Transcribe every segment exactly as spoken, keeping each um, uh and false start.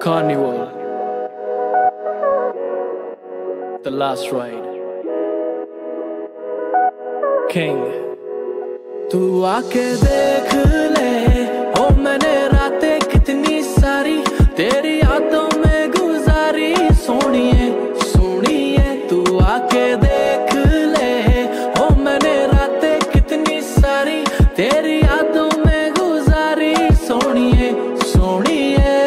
Carnival, The Last Ride, King। तू आके देख ले ओ मैंने रातें कितनी सारी तेरी यादों में गुजारी, सोनिए सोनिए तू आके देख ले ओ मैंने रातें कितनी सारी तेरी यादों में गुजारी, सोनिए सोनिए।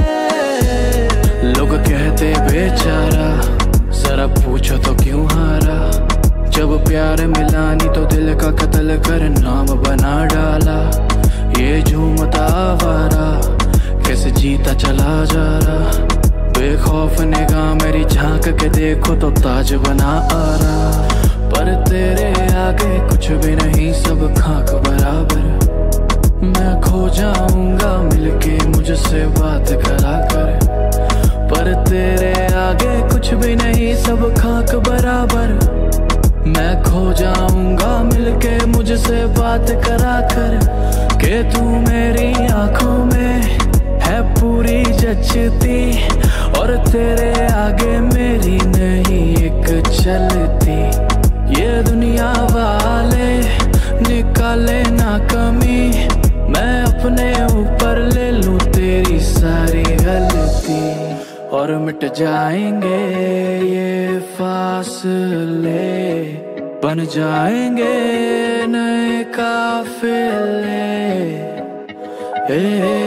लोग कहते बेचारा, जरा पूछो तो क्यों हारा, जब प्यार मिला नहीं तो दिल का कत्ल कर नाम बना डाला। ये झूमता आवारा कैसे जीता चला जा रहा, बेखौफ निगाह मेरी झांक के देखो तो ताज बना आ रहा। पर तेरे आगे कुछ भी नहीं, सब खाक बराबर। मैं खो जाऊंगा मिलके मुझसे बात करा कर, पर तेरे आगे कुछ भी नहीं, सब खाक बराबर। मैं खो जाऊंगा मिलके मुझसे बात करा कर, के तू मेरी आंखों में है पूरी जचती, और तेरे आगे मेरी नहीं एक चलती। ये दुनिया वाले निकाले ना कमी, मैं अपने ऊपर ले लूं तेरी सारी गलती, और मिट जाएंगे ये फासले, बन जाएंगे नए काफिले। ए,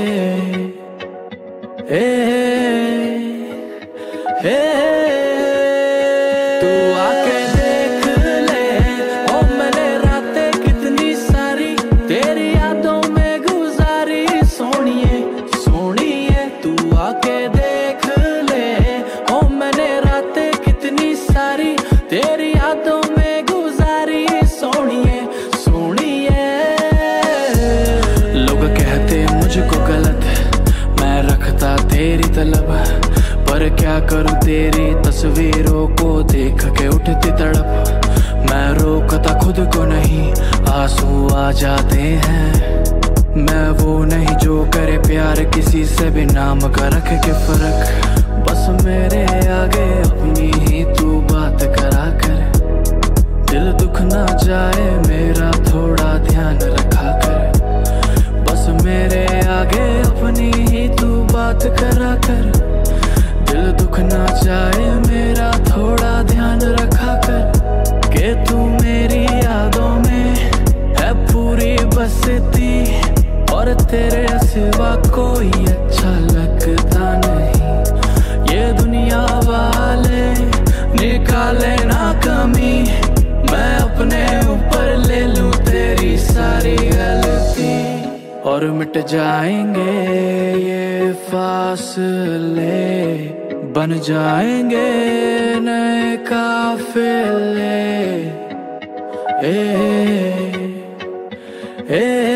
ए, ए, तू आके देख ले ओ मैंने रातें कितनी सारी तेरी यादों में गुजारी, सोनिए सोनिए तू आके देख ले ओ मैंने रातें कितनी सारी तेरी यादों में गुजारी, सोनिए सोनिए। लोग कहते मुझको गलत, मैं रखता तेरी तलब, पर क्या करूं तेरी तस्वीरों को देख के उठती तड़प। मैं रोकता खुद को नहीं, आंसू आ जाते हैं। मैं वो नहीं जो करे प्यार किसी से भी नाम का रख के फर्क, बस मेरे आगे अपनी ही तू बात करा कर। दिल दुख ना जाए मेरा थोड़ा ध्यान रखा कर, बस मेरे आगे अपनी ही तू बात करा कर। दिल दुख ना जाए मेरा थोड़ा ध्यान रखा कर, के तू मेरी यादों में है पूरी बसती, और तेरे सिवा कोई अच्छा लगता नहीं। ये दुनिया वाले निकाले ना कमी, मैं अपने ऊपर ले लूं तेरी सारी गलती, और मिट जाएंगे ये फासले, बन जाएंगे नए काफिले। ए, ए,